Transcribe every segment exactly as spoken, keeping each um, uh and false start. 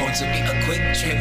going to be a quick trip.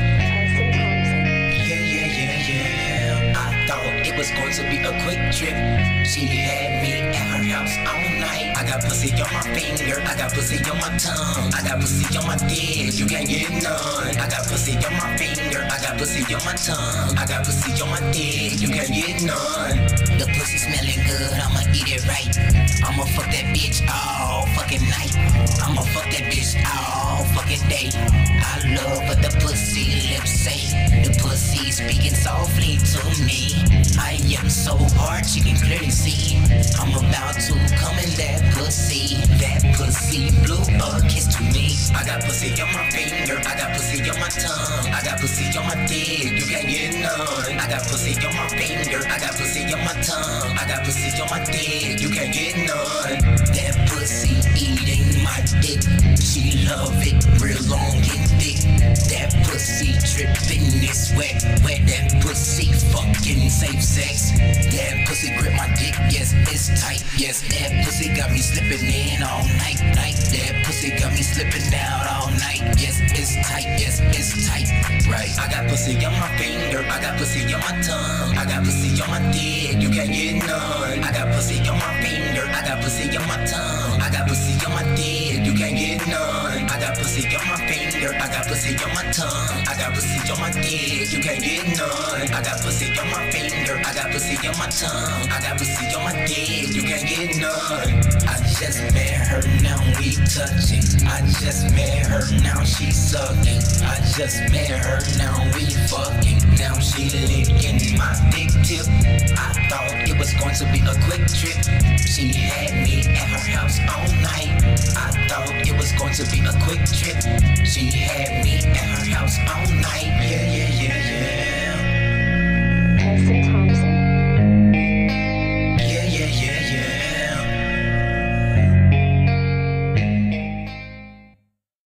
Yeah, yeah, yeah, yeah. I thought it was going to be a quick trip. She had me at her house all night. I got pussy on my finger, I got pussy on my tongue, I got pussy on my dick, you can't get none. I got pussy on my finger, I got pussy on my tongue, I got pussy on my dick, you can't get none. The pussy smelling good, I'ma eat it right. I'ma fuck that bitch all fucking night. I'ma fuck that bitch all fucking day. I love what the pussy lips say. The pussy speaking softly to me. I am so hard, you can clearly see. I'm about to come in that pussy. That pussy blew a kiss to me. I got pussy on my finger, I got pussy on my tongue, I got pussy on my dick, you can't get none. I got pussy on my finger, I got pussy on my tongue, I got pussy on my dick, you can't get none. That pussy eating my dick, she love it real long and thick. That pussy dripping is wet, wet. That pussy fucking safe sex. That pussy grip my dick, yes, it's tight, yes. That pussy got me slipping in all night, night. That pussy got me slipping down all night, yes, it's tight, yes, it's tight, right. I got pussy on my finger, I got pussy on my tongue, I got pussy on my dick, you can't get none. I got pussy on my finger, I got pussy on my tongue, I got pussy on my dick, you can't get none. I got pussy on my finger, I got pussy on my tongue, I got pussy on my dick, you can't get none. I got pussy on my finger, I got pussy on my tongue, I got pussy on my dick, you can't get none. I just met her, now we touching. I just met her, now she sucking. I just met her, now we fucking. Now she licking my dick tip. I thought it was going to be a quick trip. She had me at her house all night. I thought it was going to be a quick trip. She had me at